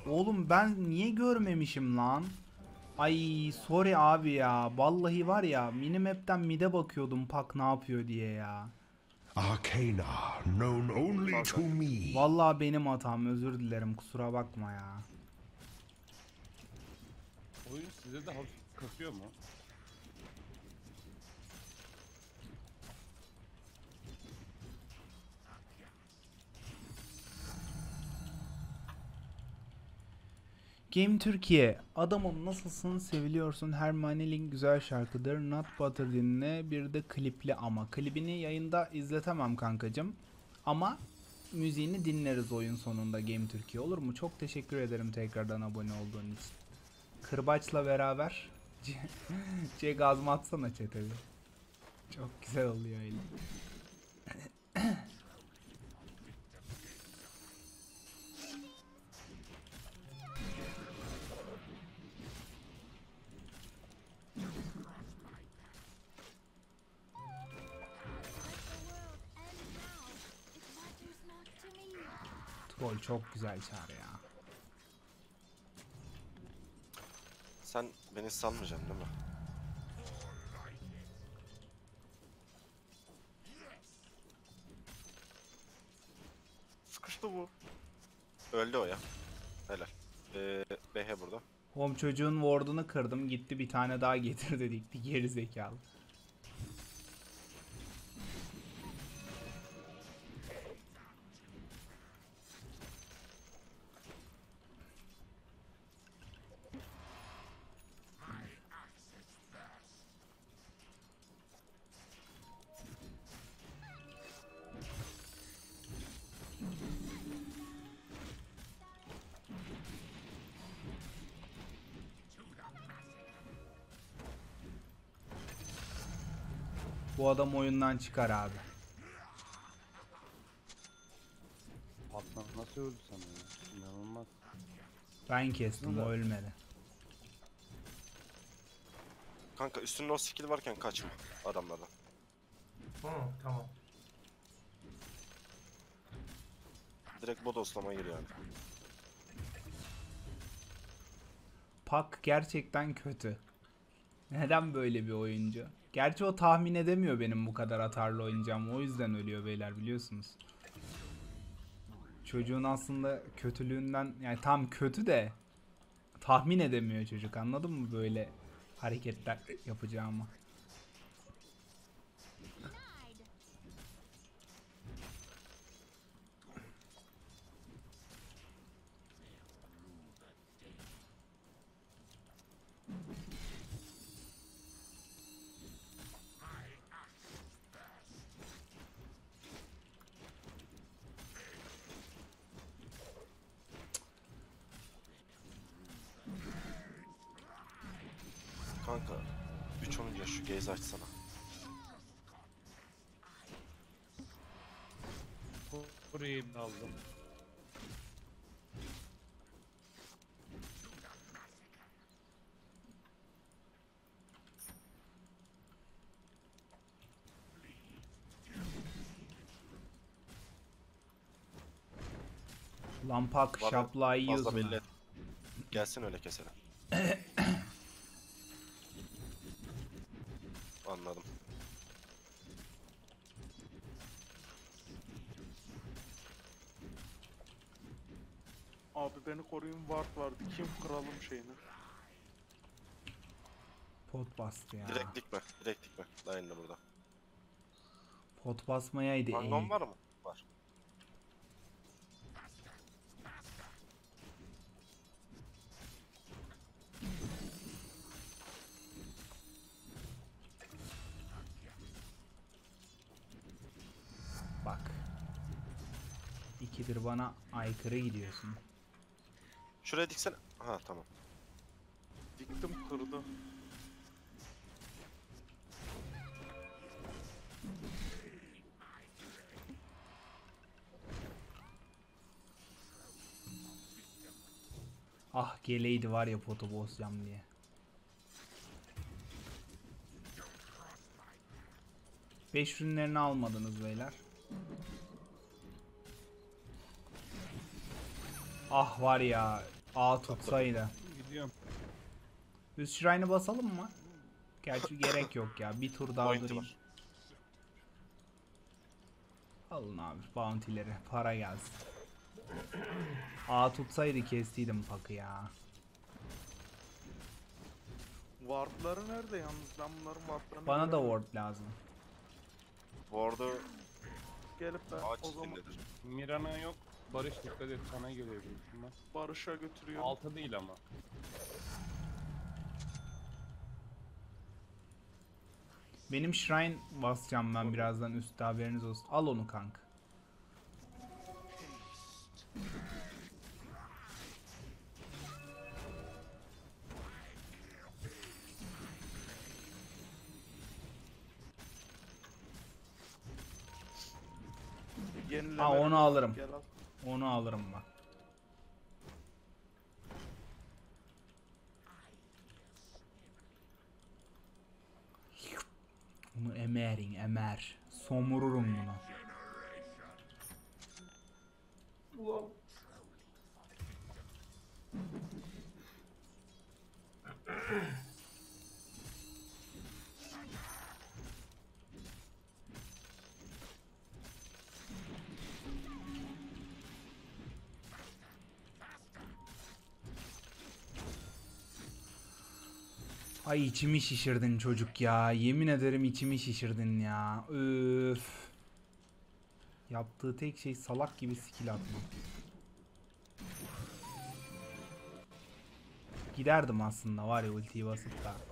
Oğlum ben niye görmemişim lan? Ay sorry abi ya. Vallahi var ya minimap'ten mid'e bakıyordum Pak ne yapıyor diye ya. Arcana, known only Sağ to kanka. me. Vallahi benim hatam, özür dilerim, kusura bakma ya. Oyun size de hafif kasıyor mu? Game Türkiye. Adamım nasılsın, seviliyorsun, Hermione Link güzel şarkıdır, Not Butter dinle, bir de klipli ama. Klibini yayında izletemem kankacım. Ama müziğini dinleriz oyun sonunda Game Türkiye, olur mu? Çok teşekkür ederim tekrardan abone olduğun için. Kırbaçla beraber C gazma atsana chat'e bir. Çok güzel oluyor öyle. Troll çok güzel çağrı ya. Sen beni salmayacaksın değil mi? Sıkıştı bu. Öldü o ya. Helal. BH burada. Home çocuğun ward'unu kırdım, gitti bir tane daha getir dedikti, geri zekalı. Bu adam oyundan çıkar abi. Patlan nasıl öldü sana ya? İnanılmaz. Ben kestim, o ölmedi. Kanka üstünde o skill varken kaçma adamlardan. Hı, tamam. Direkt bodoslama giriyor yani. Pak gerçekten kötü. Neden böyle bir oyuncu? Gerçi o tahmin edemiyor benim bu kadar atarlı oynayacağımı. O yüzden ölüyor beyler, biliyorsunuz. Çocuğun aslında kötülüğünden, yani tam kötü de tahmin edemiyor çocuk, anladın mı böyle hareketler yapacağımı. Kanka 3 olunca şu gaze açsana. Burayı aldım. Lan Pak Bana şaplayı yiyorsun fazla belli ha. et. Gelsin öyle keselim. Anladım. Abi beni koruyun, ward vardı. Kim kralım şeyini? Pot bastı ya. Direkt dikme. Direkt dikme. Line'la burada. Pot basmayaydı Mangon iyi. var mı? Var. Bak. İkidir bana aykırı gidiyorsun. Şuraya diksene. Ha tamam. Diktim, kırdı. Ah geleydi var ya potu bozacağım diye. Beş ürünlerini almadınız beyler. Ah var ya, A tutsaydı. Gidiyorum. Üst şire'ını basalım mı? Gerçi gerek yok ya. Bir tur daha Pointi durayım. var. Alın abi bounty'leri. Para gelsin. A tutsaydı kestiydim pakı ya. Wardları nerede yalnız? Ben bunların wardlarını Bana da göremiyorum. ward lazım. Ward'u Gelip ben ağaç o zaman içindedir. Mirana yok. Barış dikkat et, sana geliyor büyük ihtimal. Barış'a götürüyorum. 6 değil ama. Benim shrine basacağım ben birazdan üstte, haberiniz olsun. Al onu kanka. Yenileme. Ha, onu alırım. Gel al. Onu alırım bak. Bunu emer. Somururum bunu. Ulan. Ay içimi şişirdin çocuk ya. Yemin ederim içimi şişirdin ya. Öf. Yaptığı tek şey salak gibi skill atmak. Giderdim aslında var ya ultiyi basıp da.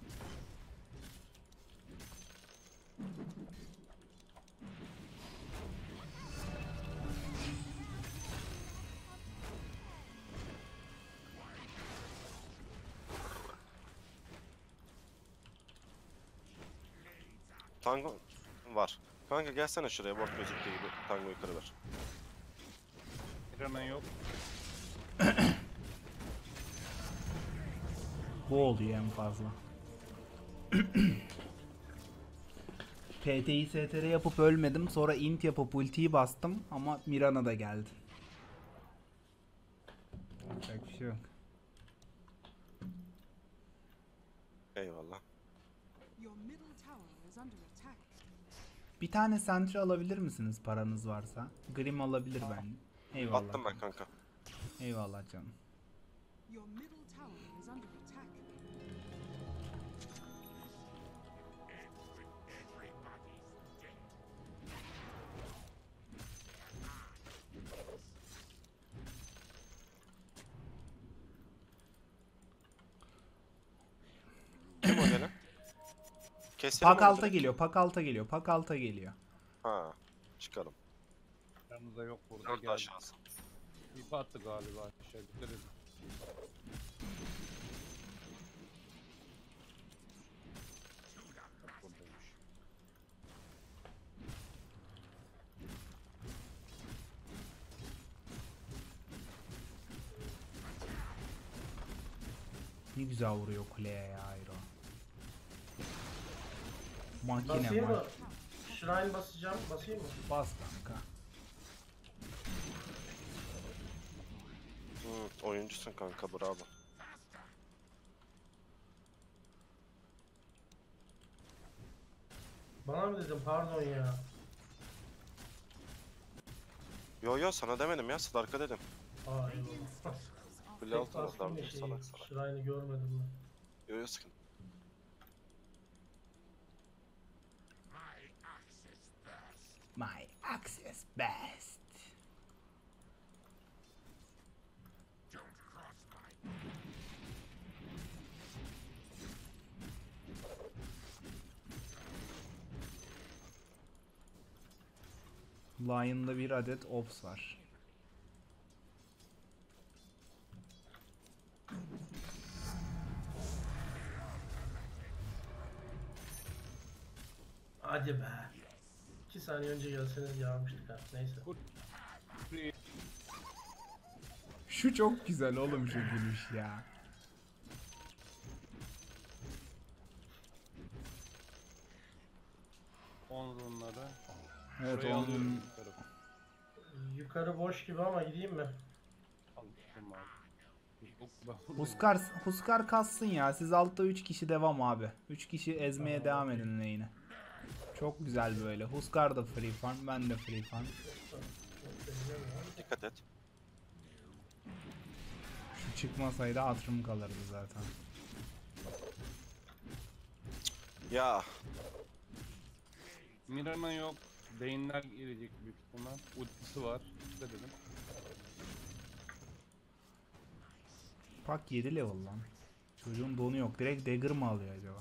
Tango var. Kanka gelsene şuraya, bot gözüktüğü gibi tangoyu kırıver. Mirana yok. Bu oluyor en fazla. PT'yi STR yapıp ölmedim. Sonra int yapıp ultiyi bastım. Ama Mirana da geldi. Yapacak bir şey yok. Eyvallah. Your middle tower is under attack. Bir tane sentry alabilir misiniz paranız varsa? Grim alabilir ben. Eyvallah. Attım ben kanka. Eyvallah canım. Your middle tower is under attack. Kim o gene? Keselim Pak onu alta direkt. geliyor, pak alta geliyor, pak alta geliyor. Ha, çıkalım. Yanımızda yok burada, 4 geldi. aşağısı. İp attı galiba aşağı, dikkat edin. Buradaymış. Ne güzel vuruyor kuleye ya Aero. Makine Basayım var. mı? Shrine basacağım. Basayım mı? Bas kanka. Oyuncusun kanka, bravo. Bana mı dedim? Pardon ya. Yo sana demedim ya, Slark'a dedim. Aa eyvallah. Kule Tek altına bastım ya sardım, şeyi. salak salak. Shrine'ı görmedim ben. Yo sıkıntı. My access best. Lion'da bir adet ops var. Hadi be. 2 saniye önce gelseniz yağmıştık ha. Neyse. Şu çok güzel oğlum, şu gülüş ya. Onrunları. Evet Şuraya alıyorum onun yukarı. Yukarı boş gibi ama gideyim mi? Alıştım abi. Huskar kassın ya. Siz altta 3 kişi devam abi. 3 kişi ezmeye devam edin lane'i. Çok güzel böyle. Huskar da free farm, ben de free farm. Dikkat et. Şu çıkmasaydı hatırım kalırdı zaten. Ya Mirana yok. Beyinler gelecek büyük ihtimal. Ultisi var. Dikkat edin. Bak 7 level lan. Çocuğun donu yok. Direkt dagger mı alıyor acaba?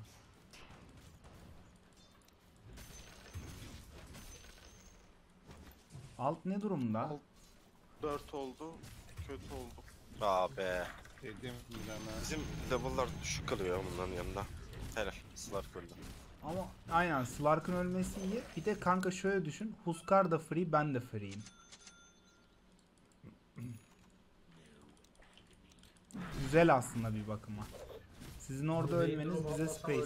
Alt ne durumda? Alt. 4 oldu. Kötü oldu. be. Dedim Mirana. Bizim level'lar düşük kalıyor ya bunların yanında. Helal. Slark öldü. Ama aynen Slark'ın ölmesi iyi. Bir de kanka şöyle düşün. Huskar da free, ben de free'yim. Güzel aslında bir bakıma. Sizin orada ölmeniz bize space.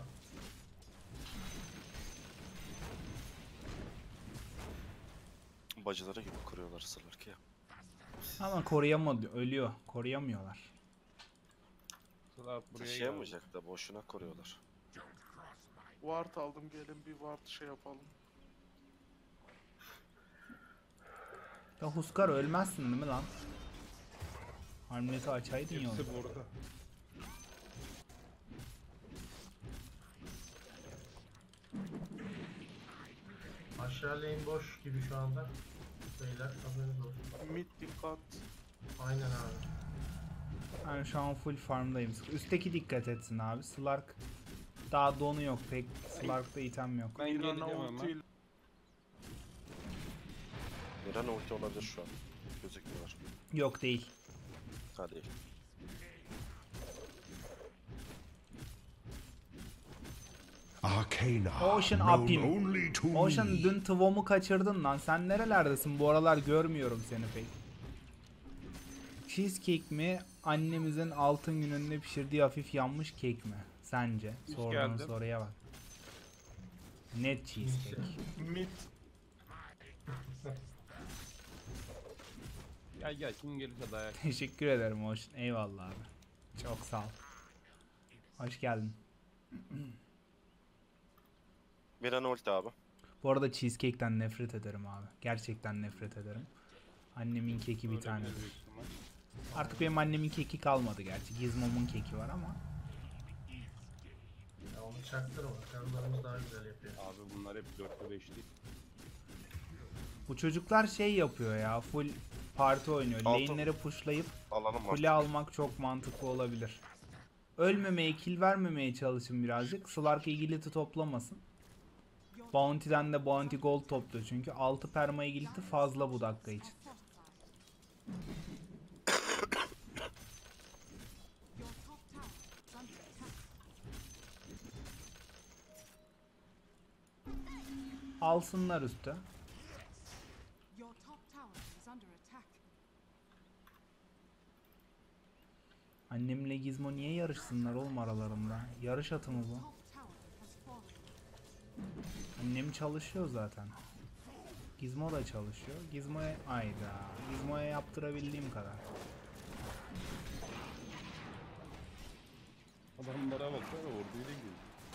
Bacıları gibi kuruyorlar Slark'ı ya. Ama koruyamadı, ölüyor. Koruyamıyorlar. Sıra buraya geldi. Taşıyamayacak da boşuna koruyorlar. Ward aldım, gelin bir ward şey yapalım. Ya Huskar ölmezsin değil mi lan? Harmleti açaydın ya onu. Hepsi burada. Aşağı lane boş gibi şu anda. Beyler haberiniz olsun. Mid dikkat. Aynen abi. Ben şu an full farmdayım. Üstteki dikkat etsin abi. Slark daha donu yok pek. Slark'ta item yok. Ben Mirana geleceğim hemen. ultiyle. Mirana ulti olabilir şu an. Gözükmüyor. Yok değil. Ha değil. Arcana, Ocean known Apim. only to Ocean me. dün Tvom'u kaçırdın lan. Sen nerelerdesin? Bu aralar görmüyorum seni pek. Cheesecake mi? Annemizin altın gününde pişirdiği hafif yanmış kek mi? Sence? Hiç Sorduğun geldim. soruya bak. Net cheesecake. Mid. Gel gel kim gelirse dayak. Teşekkür ederim Ocean. Eyvallah abi. Çok sağ ol. Hoş geldin. Mirana ulti abi. Bu arada cheesecake'ten nefret ederim abi. Gerçekten nefret ederim. Annemin keki bir Öyle tane. büyük ihtimal. Artık benim annemin keki kalmadı gerçi. Gizmo'mun keki var ama. Ya onu çaktırma. Karılarımız daha güzel yapıyor. Abi bunlar hep 4'te 5 değil. Bu çocuklar şey yapıyor ya. Full parti oynuyor. Altın. Lane'leri pushlayıp Alanım var. kule almak çok mantıklı olabilir. Ölmemeye, kill vermemeye çalışın birazcık. Slark Agility toplamasın. Bounty'den de Bounty Gold topluyor çünkü 6 perma Agility fazla bu dakika için. Your top tower is under attack. Alsınlar üstü. Your top tower is under attack. Annemle Gizmo niye yarışsınlar oğlum aralarında? Yarış atı mı bu? Top tower has fallen. Annem çalışıyor zaten. Gizmo da çalışıyor. Gizmo'ya ayda. Gizmo'ya yaptırabildiğim kadar. Adamlara baksana orduyla gidiyor.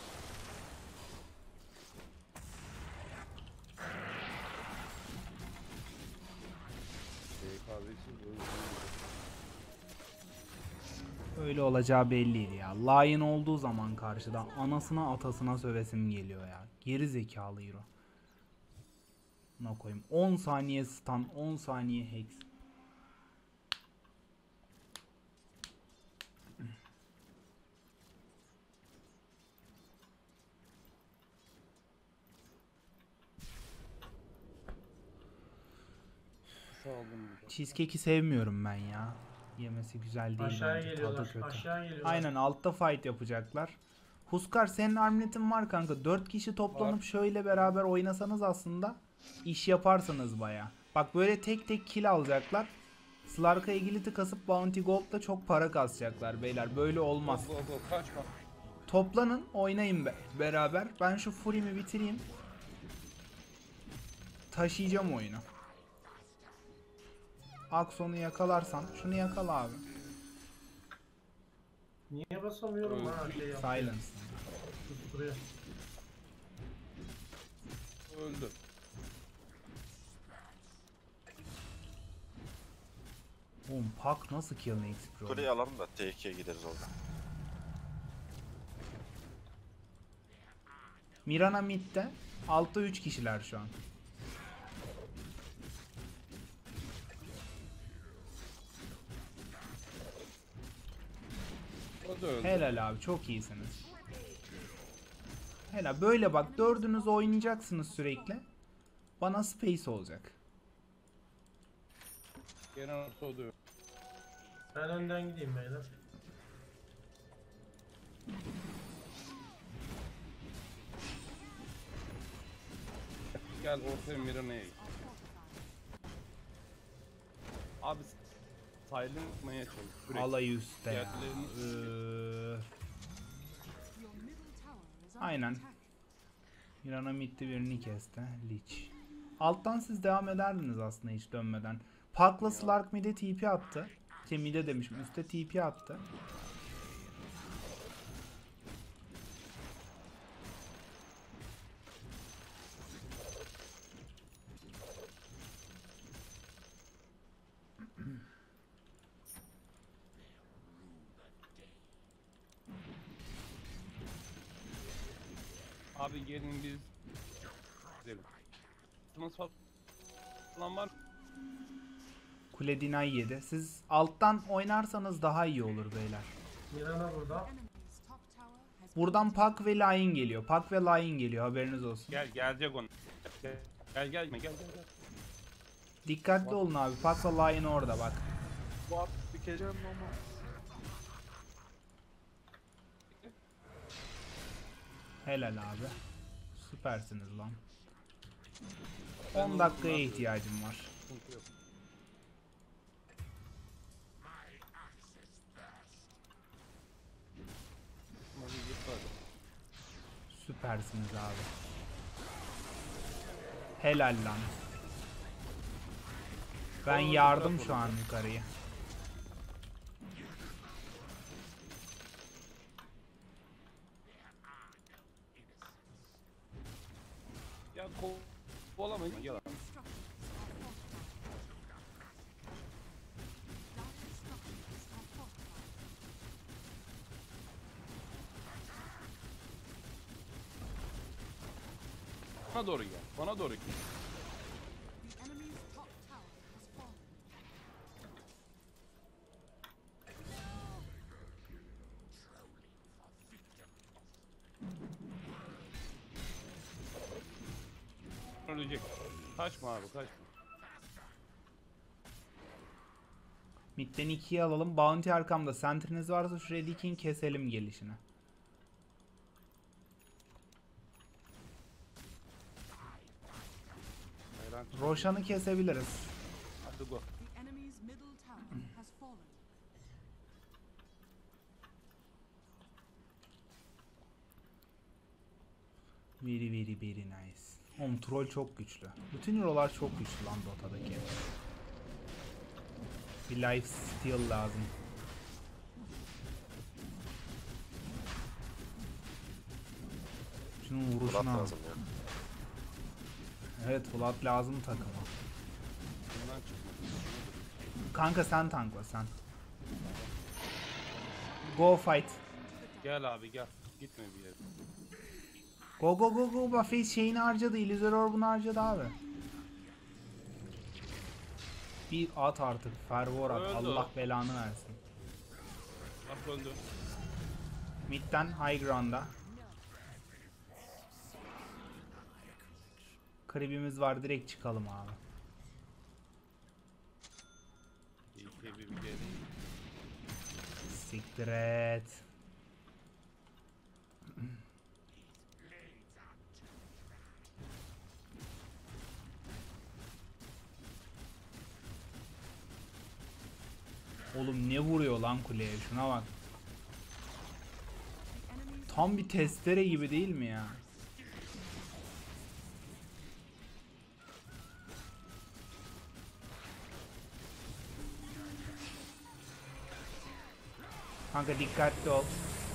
Kahvesi böyle. Öyle olacağı belliydi ya. Lion olduğu zaman karşıda anasına atasına sövesim geliyor ya. Geri zekalı hero. Buna koyayım. 10 saniye stun, 10 saniye hex. Sağ olun burada. Cheesecake'i sevmiyorum ben ya. Yemesi güzel değil Aşağıya bence. geliyorlar. Tadı kötü. Aşağı geliyorlar. Aynen altta fight yapacaklar. Huskar senin armletin var kanka. 4 kişi toplanıp şöyle beraber oynasanız aslında iş yaparsınız baya. Bak böyle tek tek kill alacaklar. Slark'a Agility kasıp Bounty Gold'da çok para kasacaklar beyler. Böyle olmaz. Go go go kaçma. Toplanın oynayın beraber. Ben şu Fury'mi bitireyim. Taşıyacağım oyunu. Akson'u yakalarsan şunu yakala abi. Niye basamıyorum ha şey yaptı. Silence. Tutturuyor. Öldü. Oğlum Pak nasıl kill next pro? Kuleyi alalım da T2'ye gideriz orada. Mirana mid'de. Altta 3 kişiler şu an. O da öldü. Helal abi, çok iyisiniz. Helal, böyle bak, dördünüz oynayacaksınız sürekli. Bana space olacak. Gene orta o da öldü. Ben önden gideyim beyler. Gel ortaya Mirana'ya git. Abi silent yapmaya çalış. Sürekli. Alay üstte ya. Diğerlerini- Your middle tower is under Aynen. attack. Mirana mid'de birini kesti. Lich. Alttan siz devam ederdiniz aslında hiç dönmeden. Pak'la Slark mid'e TP attı. Şey, mid'e demişim, üstte TP attı. Abi gelin biz gidelim. Nasıl falan var? Kule deny yedi. Siz alttan oynarsanız daha iyi olur beyler. Mirana burada. Enemy's top tower has Buradan Pak ve Lion geliyor. Pak ve Lion geliyor, haberiniz olsun. Gelecek onu. Gel. Dikkatli olun abi. Pak ve Lion orada bak. Ward dikeceğim ama. Helal abi. Süpersiniz lan. 10 dakikaya ihtiyacım var. Sıkıntı yok. Hadi git hadi. Süpersiniz abi. Helal lan. Ben yardım şu an yukarıya. Ya kovalamayın. Gel abi. structures are fortified. Dire structures are fortified. Bana doğru gel. Bana doğru gel. The enemy's top tower has fallen. Ölecek. Kaçma abi kaçma. Mid'den 2'yi alalım. Bounty arkamda. Sentriniz varsa şuraya dikin, keselim gelişini. Hayran. Roshan'ı kesebiliriz. Hadi go. The enemy's middle tower has fallen. Very nice. Oğlum troll çok güçlü. Bütün hero'lar çok güçlü lan Dota'daki. Bir life steal lazım. Şunun Murat vuruşunu al. lazım ya. Evet, Vlad lazım takıma. Bundan çıkma. Kanka sen tankla sen. Go fight. Gel abi gel. Gitme bir yere. Go. Buffy şeyini harcadı. Illuzor Orb'unu harcadı abi. Bir at artık. Fervor at. Öldü. Allah belanı versin. Bak öldü. Mid'den high ground'a. Kribimiz var, direkt çıkalım abi. İyi ki bir gel. Siktir et. Oğlum ne vuruyor lan kuleye, şuna bak. The enemy's Tam bir testere gibi değil mi ya? Kanka dikkatli ol.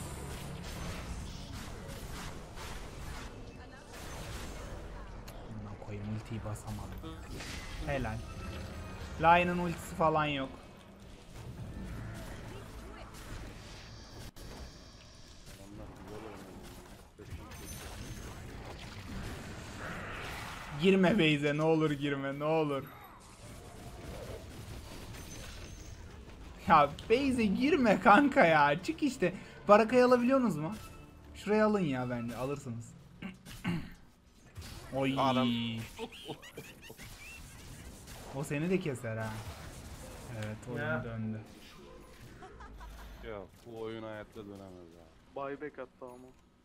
Buna koyayım, ultiyi basamadım. Helal. Lion'ın ultisi falan yok. Onlar güzel oynuyor. Girme Beyze, ne olur girme, ne olur. Ya Beyze girme kanka ya. Çık işte. Barakayı alabiliyorsunuz mu? Şuraya alın ya, bence alırsınız. Oy. Adam. O seni de keser ha. Evet, oyun Ya. döndü. Ya bu oyun hayatta dönemez ya. Buyback attı ama.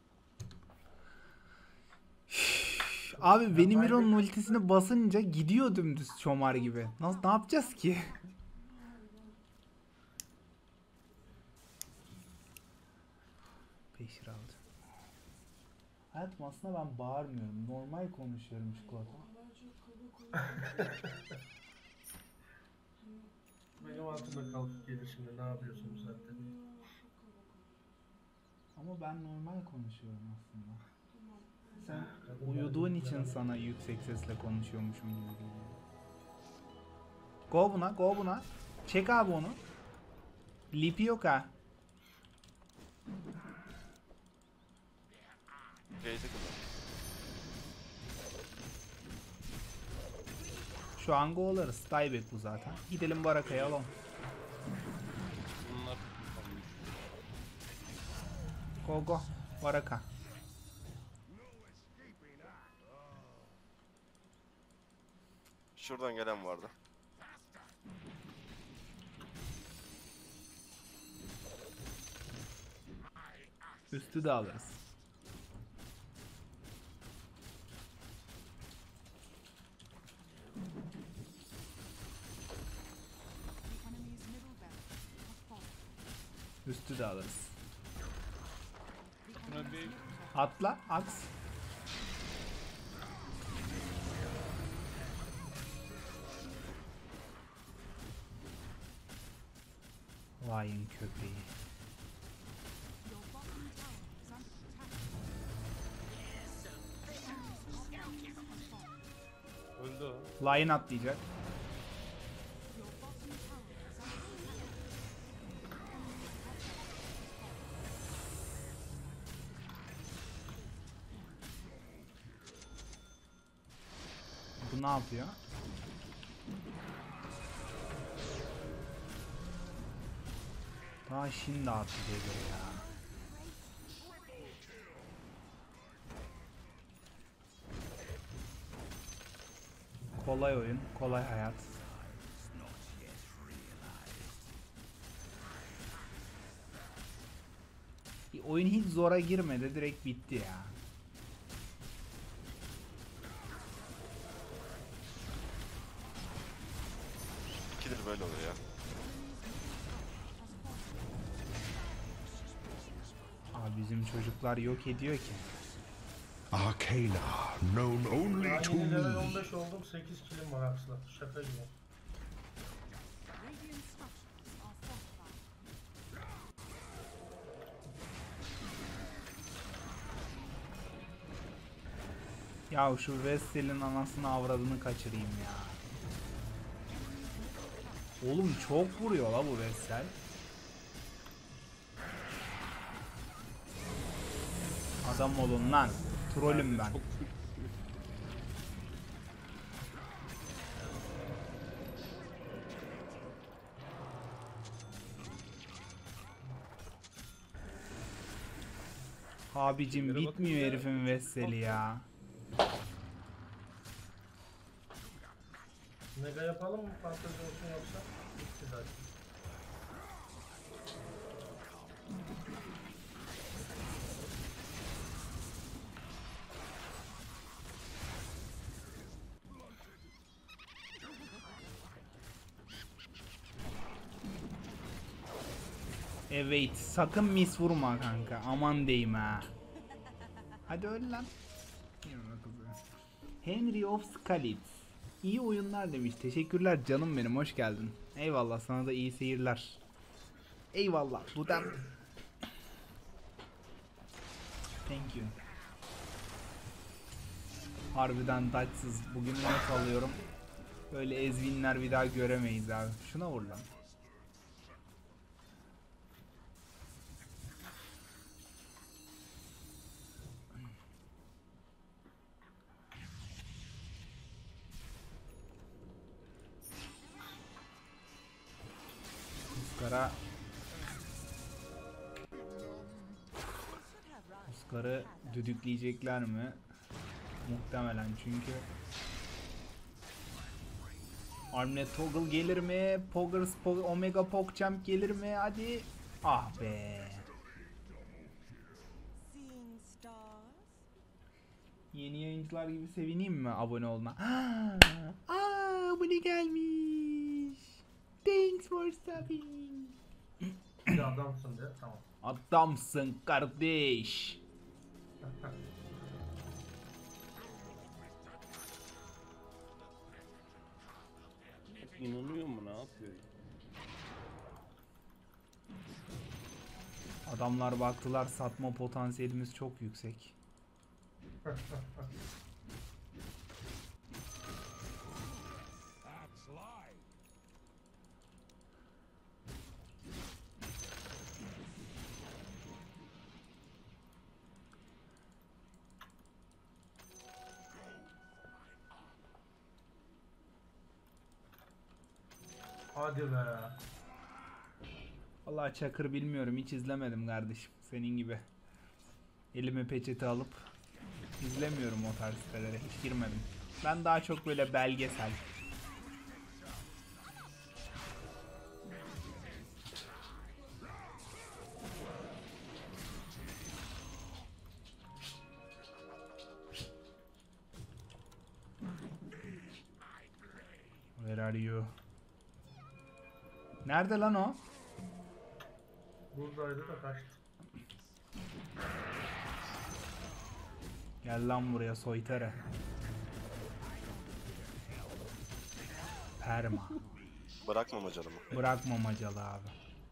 Abi benim Miro'nun ultisini basınca gidiyor dümdüz çomar gibi. Nasıl, ne yapacağız ki? Peşir aldı. Hayatım aslında ben bağırmıyorum. Normal konuşuyorum çikolata. Benim altımda kalkıp gelir şimdi, ne yapıyorsun bu saatte diye. Ama ben normal konuşuyorum aslında. Sen uyuduğun için sana yüksek sesle konuşuyormuşum gibi geliyor. Go buna, go buna. Çek abi onu. Lipi yok ha. Beyze kadar. Şu an go'larız. Dieback bu zaten. Gidelim Baraka'ya alalım. Bunlar Go go. Baraka. Şuradan gelen vardı. Üstü de alırız. The enemy's middle barracks have fallen. Üstü de alırız. The Şuna enemy's bir middle barracks Atla. Aks. Vayın köpeği. Your bottom tower is under attack. The enemy's top tower has fallen. öldü o. Lion atlayacak. Your bottom tower is under attack. Bu ne yapıyor? Daha şimdi attı dedi ya. Kolay oyun, kolay hayat. Oyun hiç zora girmedi, direkt bitti ya. İkidir böyle oluyor ya. Abi bizim çocuklar yok ediyor ki. Arcana, known only Daha to yeni level me. 15 oldum, 8 kilim var aksına. Şaka gibi. Radiant structures are fortified. Ya şu Vestel'in anasını avradını kaçırayım ya. Oğlum çok vuruyor la bu Vestel. Adam olun lan. Trollüm ben. Abicim bitmiyor herifin Vestel'i ya. Mega yapalım mı? Fantezi olsun yoksa? Bitti zaten. Evet, sakın mis vurma kanka. Aman deyim ha. Hadi öl lan. Yürü kızı. Henry of Scalits. İyi oyunlar demiş. Teşekkürler canım benim. Hoş geldin. Eyvallah, sana da iyi seyirler. Eyvallah. Dudem. Thank you. Harbiden taçsız. Bugün not alıyorum. Böyle ezvinler bir daha göremeyiz abi. Şuna vur lan. Iskara. Iskarı düdükleyecekler mi? Muhtemelen çünkü. Armlet Toggle gelir mi? Omega Pogchamp gelir mi? Hadi. Ah be. Seeing stars? Yeni yayıncılar gibi sevineyim mi abone olma? Abone gelmiş. Thanks for subbing. Bir de adamsın de. Tamam. Adamsın kardeş. İnanıyor mu, ne yapıyor? Adamlar baktılar satma potansiyelimiz çok yüksek. Hadi be. Vallahi Çakır bilmiyorum, hiç izlemedim kardeşim senin gibi. Elime peçete alıp izlemiyorum o tarz sitelere, hiç girmedim. Ben daha çok böyle belgesel. Where are you? Nerede lan o? Buradaydı da kaçtı. Gel lan buraya soytarı. Perma. Bırakmama canımı. Bırakma macalı abi.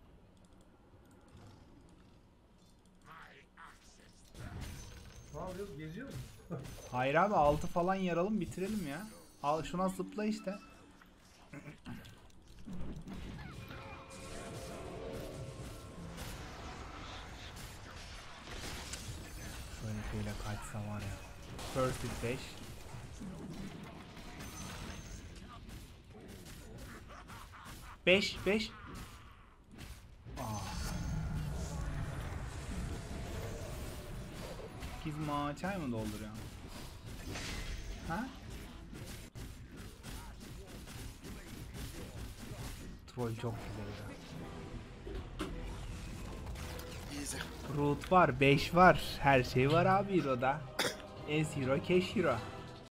Ne yapıyoruz? Geziyor mu? Hayır abi, 6 falan yaralım bitirelim ya. Al şuna zıpla işte. Şöyle kaçsa var ya. First hit 5. Beş. Gizma çay mı dolduruyor? Ha? Troll çok güzel ya. Easy. Root var, 5 var. Her şey var abi Hero'da. Ez Hero, Cash Hero.